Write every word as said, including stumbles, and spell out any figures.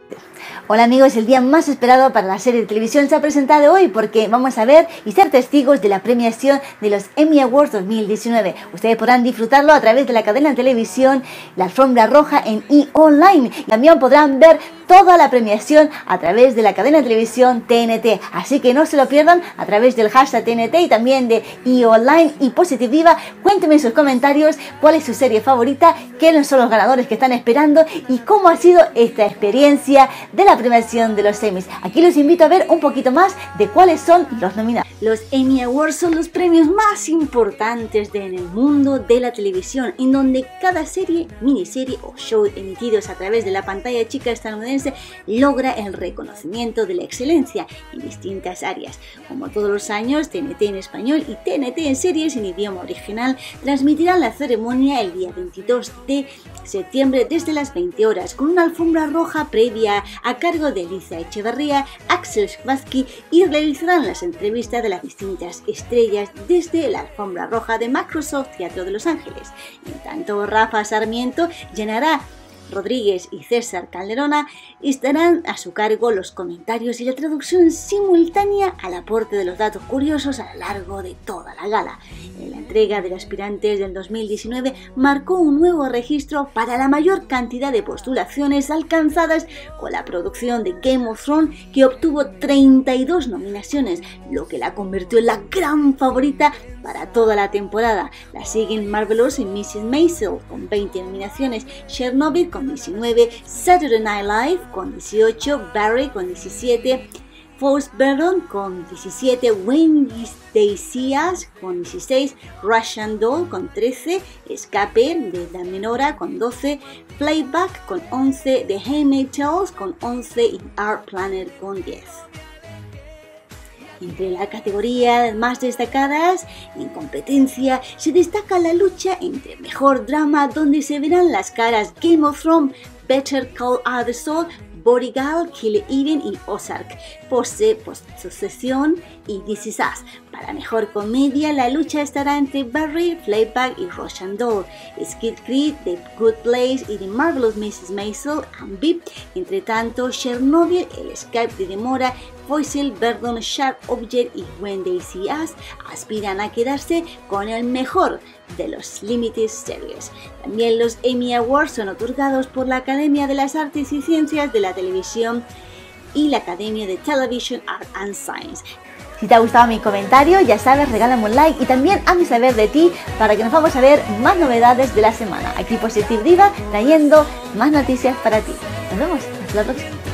Hola amigos, el día más esperado para la serie de televisión se ha presentado hoy porque vamos a ver y ser testigos de la premiación de los Emmy Awards dos mil diecinueve. Ustedes podrán disfrutarlo a través de la cadena de televisión La Alfombra Roja en E! Online. También podrán ver toda la premiación a través de la cadena de televisión T N T. Así que no se lo pierdan a través del hashtag T N T y también de E! Online y Positive Diva. Cuéntenme en sus comentarios cuál es su serie favorita, quiénes son los ganadores que están esperando y cómo ha sido esta experiencia de la premiación de los Emmys. Aquí los invito a ver un poquito más de cuáles son los nominados. Los Emmy Awards son los premios más importantes de, en el mundo de la televisión, en donde cada serie, miniserie o show emitidos a través de la pantalla chica estadounidense logra el reconocimiento de la excelencia en distintas áreas. Como todos los años, T N T en español y T N T en series en idioma original transmitirán la ceremonia el día veintidós de septiembre desde las veinte horas, con una alfombra roja previa a cargo de Lisa Echeverría, Axel Schwarzkopf, y realizarán las entrevistas de las distintas estrellas desde la alfombra roja de Microsoft Teatro de Los Ángeles. En tanto, Rafa Sarmiento, Yanara Rodríguez y César Calderona estarán a su cargo los comentarios y la traducción simultánea al aporte de los datos curiosos a lo largo de toda la gala. En la entrega de los aspirantes del dos mil diecinueve marcó un nuevo registro para la mayor cantidad de postulaciones alcanzadas con la producción de Game of Thrones, que obtuvo treinta y dos nominaciones, lo que la convirtió en la gran favorita para toda la temporada. La siguen Marvelous y missus Maisel con veinte nominaciones, Chernobyl con diecinueve, Saturday Night Live con dieciocho, Barry con diecisiete, False Burden con diecisiete, When They See Us con dieciséis, Russian Doll con trece, Escape de The Menora con doce, Playback con once, The Handmaid's Tale con once y Our Planet con diez. Entre las categorías más destacadas en competencia se destaca la lucha entre Mejor Drama, donde se verán las caras Game of Thrones, Better Call Saul, Bodyguard, Kill Eden y Ozark, Pose, Post-Sucesión y This Is Us. Para Mejor Comedia, la lucha estará entre Barry, Fleabag y Russian Doll, Skid Creek, The Good Place y The Marvelous missus Maisel and Veep. Entre tanto, Chernobyl, El Escape de Demora, Foyzel, Verdon, Sharp Object y When They See Us aspiran a quedarse con el mejor de los Limited Series. También los Emmy Awards son otorgados por la Academia de las Artes y Ciencias de la Televisión y la Academia de Television Art and Science. Si te ha gustado mi comentario, ya sabes, regálame un like y también hazme saber de ti para que nos vamos a ver más novedades de la semana. Aquí Positive Diva trayendo más noticias para ti. Nos vemos, hasta la próxima.